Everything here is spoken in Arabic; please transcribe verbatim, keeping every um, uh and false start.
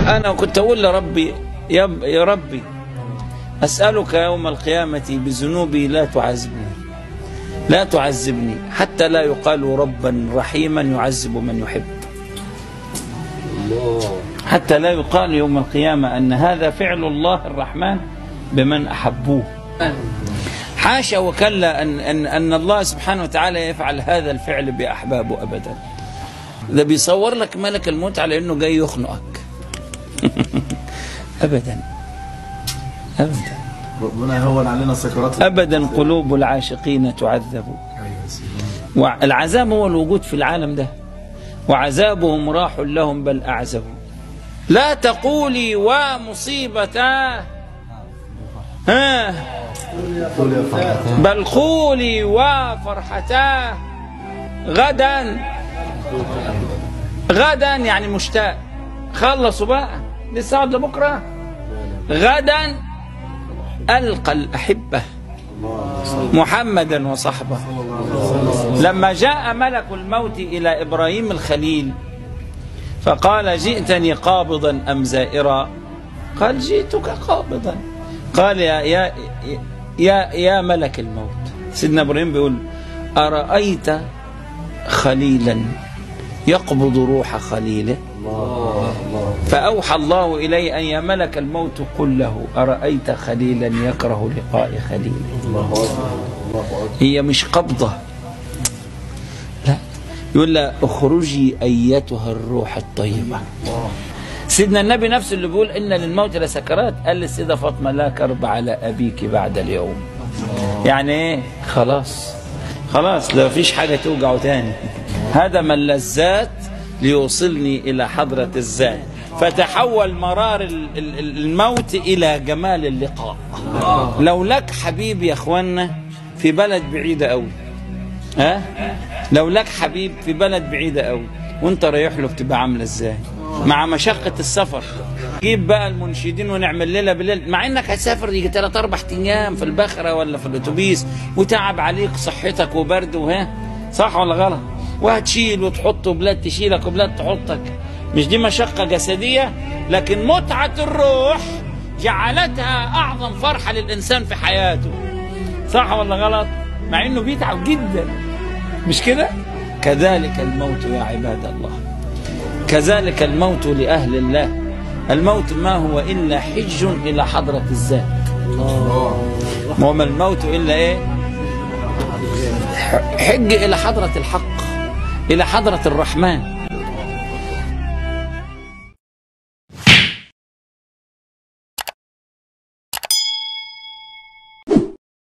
أنا كنت أقول لربي يا يا ربي أسألك يوم القيامة بذنوبي لا تعذبني لا تعذبني حتى لا يقال ربا رحيما يعذب من يحب، حتى لا يقال يوم القيامة أن هذا فعل الله الرحمن بمن أحبوه. حاشا وكلا أن, أن, أن الله سبحانه وتعالى يفعل هذا الفعل بأحبابه أبدا. ده بيصور لك ملك الموت على أنه جاي يخنقك. أبدا أبدا ربنا يهون علينا السكرات أبدا. قلوب العاشقين تعذب، والعذاب هو الوجود في العالم ده، وعذابهم راح لهم بل أعزبوا. لا تقولي ومصيبتاه ها بل قولي وفرحتاه. غدا غدا يعني مشتاق، خلصوا بقى لسه قاعد لبكره. غدا ألقى الأحبة محمدا وصحبه. لما جاء ملك الموت إلى إبراهيم الخليل فقال جئتني قابضا أم زائرا؟ قال جئتك قابضا. قال يا يا يا, يا ملك الموت، سيدنا إبراهيم بيقول أرأيت خليلا يقبض روح خليله؟ فأوحى الله إلي أن يا ملك الموت قل له أرأيت خليلا يكره لقاء خليله. هي مش قبضة، لا، يقول لها اخرجي أيتها الروح الطيبة. سيدنا النبي نفسه اللي بيقول إن للموت لسكرات قال للسيدة فاطمة لا كرب على أبيك بعد اليوم. يعني إيه؟ خلاص خلاص لا فيش حاجة توجعه تاني. هذا من اللذات ليوصلني إلى حضرة الذات، فتحول مرار الموت إلى جمال اللقاء. لو لك حبيب يا أخوانا في بلد بعيدة أوي، ها؟ لو لك حبيب في بلد بعيدة أوي وانت رايح له بتبقى عاملة ازاي؟ مع مشقة السفر. جيب بقى المنشدين ونعمل ليلة بالليل، مع انك هتسافر يجي ثلاث اربع ايام في البخرة ولا في الاتوبيس وتعب عليك صحتك وبرد وها، صح ولا غلط؟ وهتشيل وتحط وبلاد تشيلك وبلاد تحطك. مش دي مشقة جسدية؟ لكن متعة الروح جعلتها أعظم فرحة للإنسان في حياته، صح ولا غلط؟ مع إنه بيتعب جدا، مش كده؟ كذلك الموت يا عباد الله، كذلك الموت لأهل الله. الموت ما هو إلا حج إلى حضرة الذات. وما الموت إلا إيه؟ حج إلى حضرة الحق، إلى حضرة الرحمن.